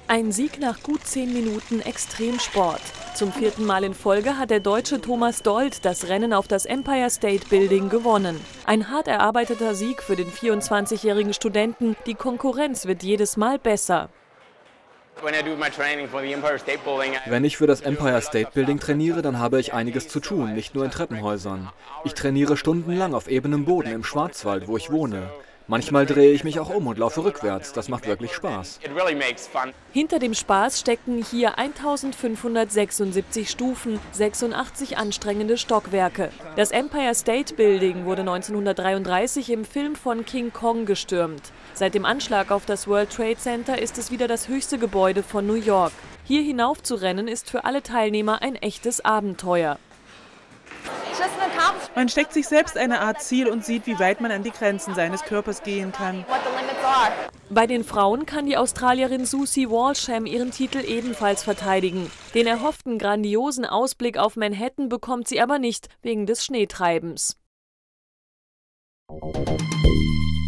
Ein Sieg nach gut 10 Minuten Extremsport. Zum 4. Mal in Folge hat der Deutsche Thomas Dold das Rennen auf das Empire State Building gewonnen. Ein hart erarbeiteter Sieg für den 24-jährigen Studenten. Die Konkurrenz wird jedes Mal besser. Wenn ich für das Empire State Building trainiere, dann habe ich einiges zu tun, nicht nur in Treppenhäusern. Ich trainiere stundenlang auf ebenem Boden im Schwarzwald, wo ich wohne. Manchmal drehe ich mich auch um und laufe rückwärts. Das macht wirklich Spaß. Hinter dem Spaß stecken hier 1576 Stufen, 86 anstrengende Stockwerke. Das Empire State Building wurde 1933 im Film von King Kong gestürmt. Seit dem Anschlag auf das World Trade Center ist es wieder das höchste Gebäude von New York. Hier hinauf zu rennen ist für alle Teilnehmer ein echtes Abenteuer. Man steckt sich selbst eine Art Ziel und sieht, wie weit man an die Grenzen seines Körpers gehen kann. Bei den Frauen kann die Australierin Susie Walsham ihren Titel ebenfalls verteidigen. Den erhofften grandiosen Ausblick auf Manhattan bekommt sie aber nicht, wegen des Schneetreibens.